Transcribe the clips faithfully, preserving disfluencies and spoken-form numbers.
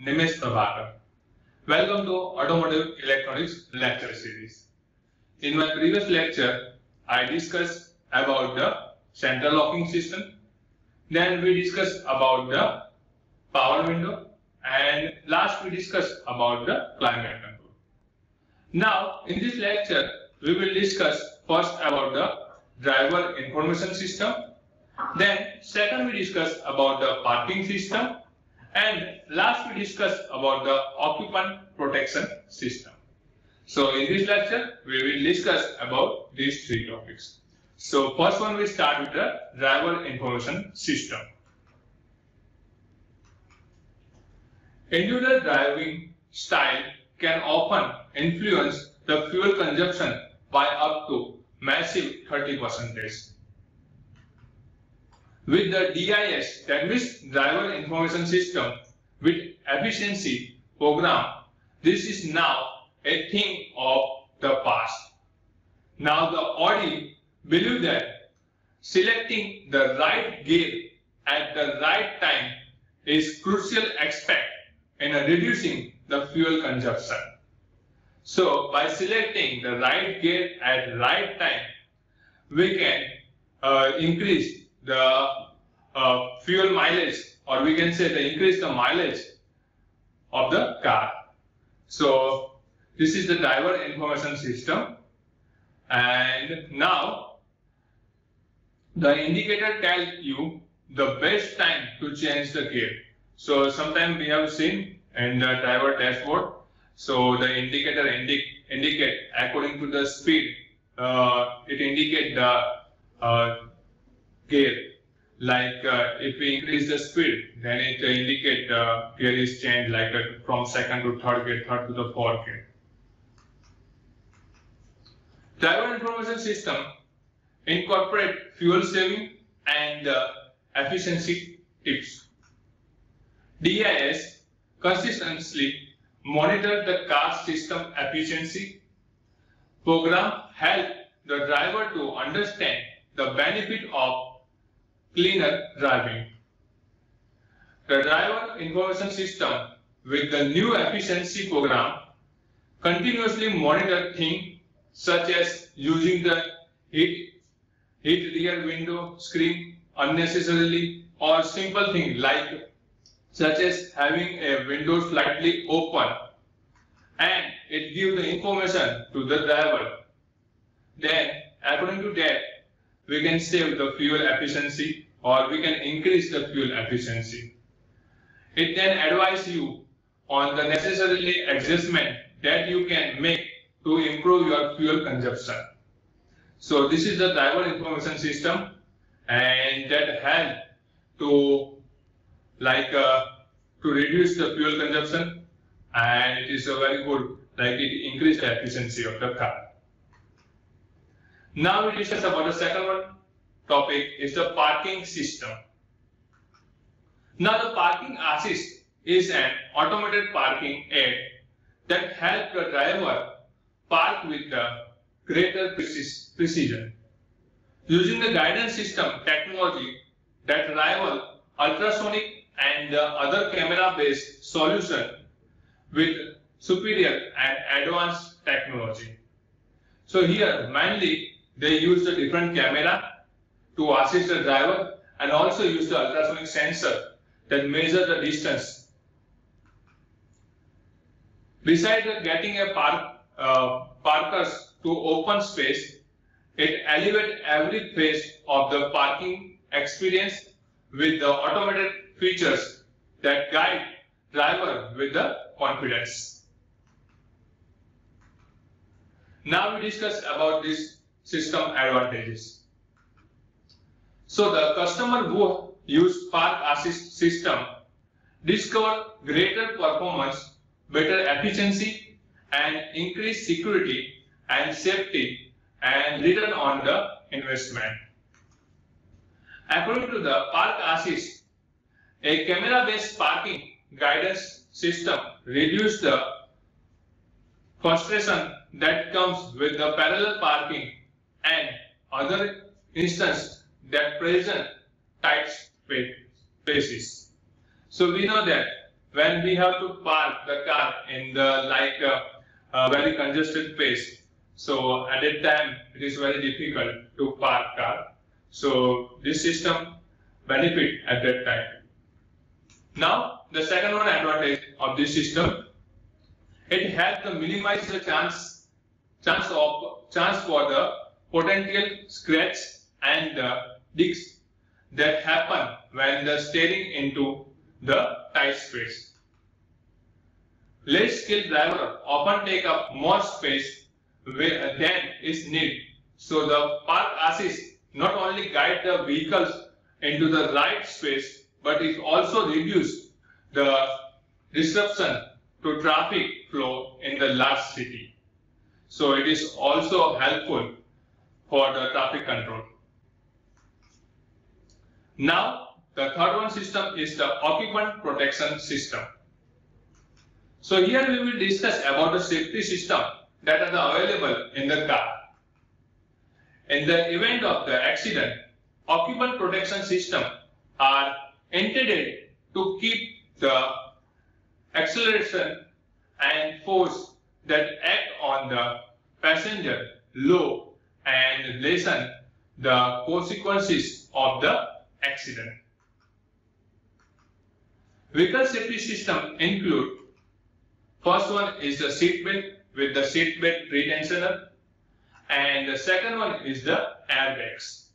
Nimesh Prabhakar. Welcome to Automotive Electronics lecture series. In my previous lecture, I discussed about the central locking system. Then we discussed about the power window, and last we discussed about the climate control. Now, in this lecture, we will discuss first about the driver information system. Then second we discuss about the parking system, and last we discuss about the occupant protection system. So in this lecture we will discuss about these three topics. So first one we start with the driver information system. Individual driving style can often influence the fuel consumption by up to massive thirty percent. With the D I S, that means driver information system with efficiency program, this is now a thing of the past. Now the Audi believe that selecting the right gear at the right time is crucial aspect in reducing the fuel consumption. So by selecting the right gear at the right time, we can uh, increase the uh, fuel mileage, or we can say the increase the mileage of the car. So this is the driver information system, and now the indicator tells you the best time to change the gear. So sometimes we have seen in the driver dashboard, so the indicator indi indicate according to the speed, uh, it indicate the uh, gear. Like uh, if we increase the speed, then it uh, indicate the uh, gear is changed, like uh, from second to third gear, third to the fourth gear. Driver information system incorporate fuel saving and uh, efficiency tips. D I S consistently monitor the car system efficiency. Program help the driver to understand the benefit of cleaner driving. The driver information system with the new efficiency program continuously monitor things such as using the heat, heat rear window screen unnecessarily, or simple things like such as having a window slightly open, and it gives the information to the driver. Then according to that, we can save the fuel efficiency, or we can increase the fuel efficiency. It then advises you on the necessarily adjustment that you can make to improve your fuel consumption. So this is the driver information system, and that help to like uh, to reduce the fuel consumption, and it is a very good, like it increase the efficiency of the car. Now we discuss about the second one topic is the parking system. Now the parking assist is an automated parking aid that helps the driver park with the greater precision. Using the guidance system technology that rival ultrasonic and the other camera-based solution with superior and advanced technology. So here mainly they use the different camera to assist the driver, and also use the ultrasonic sensor that measure the distance. Besides getting a park, uh, parkers to open space, it elevates every phase of the parking experience with the automated features that guide driver with the confidence. Now we discuss about this system advantages. So the customer who use park assist system discover greater performance, better efficiency, and increased security and safety, and return on the investment. According to the park assist, a camera-based parking guidance system reduces the frustration that comes with the parallel parking and other instances that present tight spaces. So we know that when we have to park the car in the like uh, a very congested place. So at that time it is very difficult to park car. So this system benefit at that time. Now the second one advantage of this system, it helps to minimize the chance chance of chance for the potential scratch and the digs that happen when the steering into the tight space. Less skilled drivers often take up more space than is needed. So the park assist not only guide the vehicles into the right space, but it also reduce the disruption to traffic flow in the large city. So it is also helpful for the traffic control. Now the third one system is the occupant protection system. So here we will discuss about the safety system that are available in the car. In the event of the accident, occupant protection system are intended to keep the acceleration and force that act on the passenger low and lessen the consequences of the accident. Vehicle safety system include, first one is the seat belt with the seat belt pretensioner, and the second one is the airbags.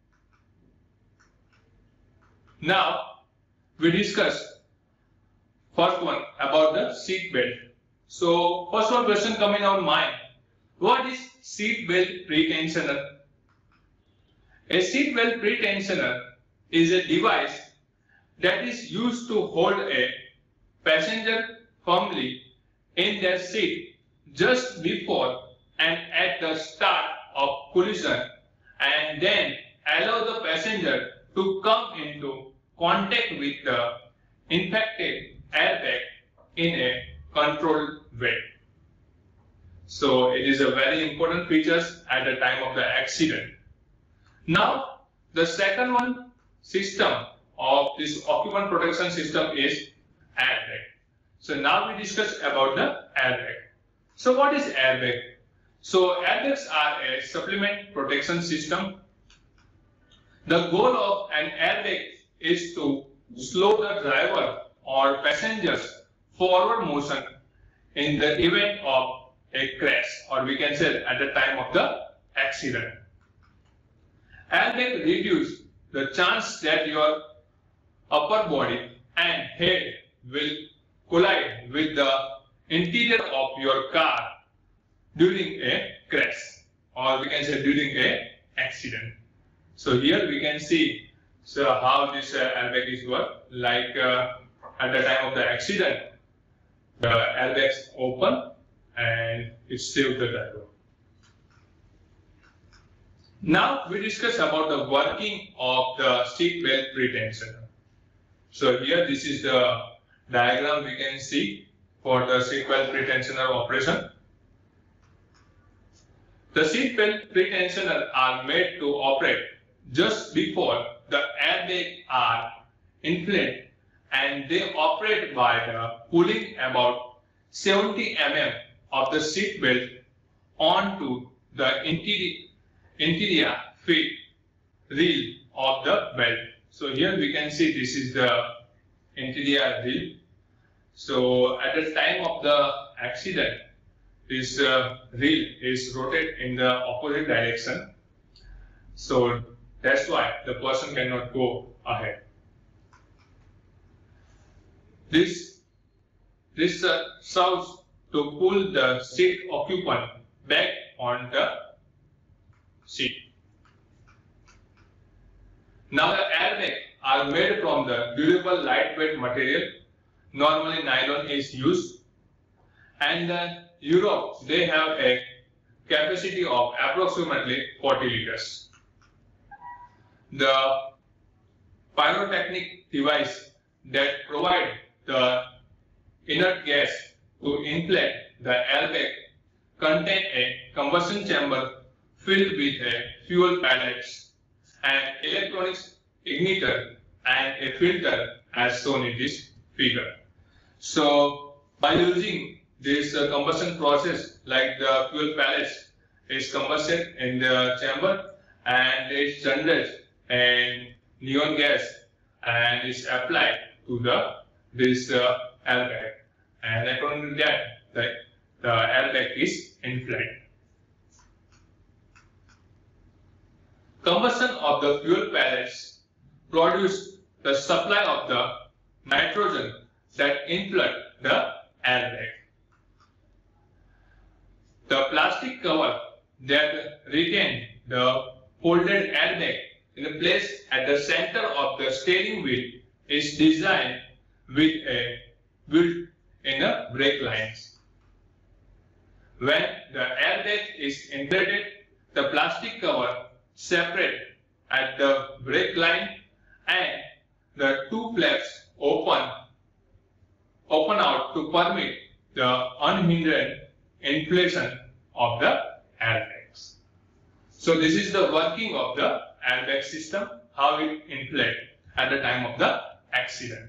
Now we discuss first one about the seat belt. So first one question coming on mind, what is seat belt pretensioner? A seat belt pretensioner is a device that is used to hold a passenger firmly in their seat just before and at the start of collision, and then allow the passenger to come into contact with the infected airbag in a controlled way. So it is a very important feature at the time of the accident. Now the second one system of this occupant protection system is airbag. So now we discuss about the airbag. So what is airbag? So airbags are a supplement protection system. The goal of an airbag is to slow the driver or passengers forward motion in the event of a crash, or we can say at the time of the accident. Airbag reduce the chance that your upper body and head will collide with the interior of your car during a crash, or we can say during a accident. So here we can see so how this uh, airbag is work. Like uh, at the time of the accident, the airbags open and it saves the driver. Now we discuss about the working of the seat belt pretensioner. So here this is the diagram we can see for the seat belt pretensioner operation. The seat belt pretensioner are made to operate just before the airbag are inflated, and they operate by the pulling about seventy millimeters of the seat belt onto the interior, interior fit reel of the belt. So here we can see this is the interior reel. So at the time of the accident, this uh, reel is rotated in the opposite direction. So that's why the person cannot go ahead. This, this uh, serves to pull the seat occupant back on the seat. Now the airbags are made from the durable lightweight material. Normally nylon is used, and uh, Europe they have a capacity of approximately forty liters. The pyrotechnic device that provide the inert gas to inflate the airbag contain a combustion chamber filled with a fuel pellets, an electronics igniter, and a filter as shown in this figure. So by using this uh, combustion process, like the fuel pellets is combusted in the chamber and it generates a neon gas and is applied to the this uh, airbag, and according to that, the, the airbag is inflated. Combustion of the fuel pellets produce the supply of the nitrogen that inflate the airbag. The plastic cover that retain the folded airbag in place at the center of the steering wheel is designed with a built-in brake lines. When the airbag is inflated, the plastic cover separates at the brake line and the two flaps open, open out to permit the unhindered inflation of the airbags. So this is the working of the airbag system, how it inflates at the time of the accident.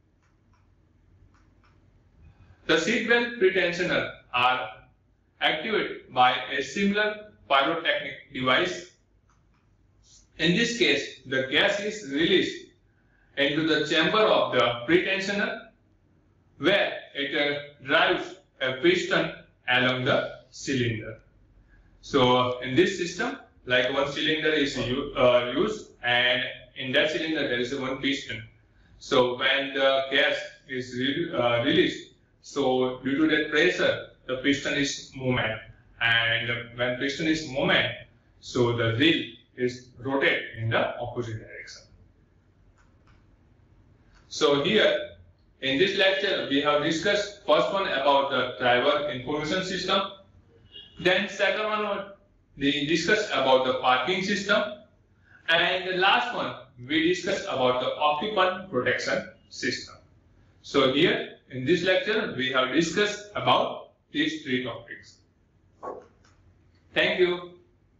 The seatbelt pretensioner are activated by a similar pyrotechnic device. In this case, the gas is released into the chamber of the pretensioner, where it uh, drives a piston along the cylinder. So in this system, like one cylinder is uh, used, and in that cylinder there is one piston. So when the gas is re uh, released, so due to that pressure, the piston is movement, and when piston is movement, so the wheel is rotate in the opposite direction. So here in this lecture we have discussed first one about the driver information system, then second one we discussed about the parking system, and the last one we discussed about the occupant protection system. So here in this lecture we have discussed about these three topics. Thank you.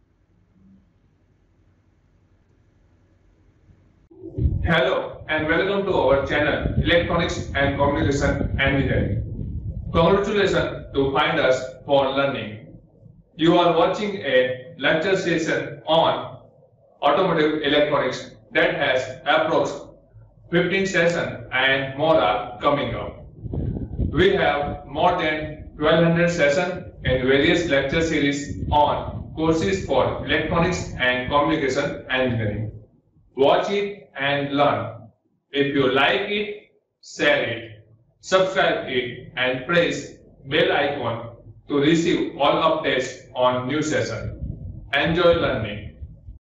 Hello and welcome to our channel Electronics and Communication Engineering. Congratulations to find us for learning. You are watching a lecture session on automotive electronics that has approximately fifteen sessions and more are coming up. We have more than twelve hundred sessions in various lecture series on courses for electronics and communication engineering. Watch it and learn. If you like it, share it, subscribe it, and press bell icon to receive all updates on new session. Enjoy learning.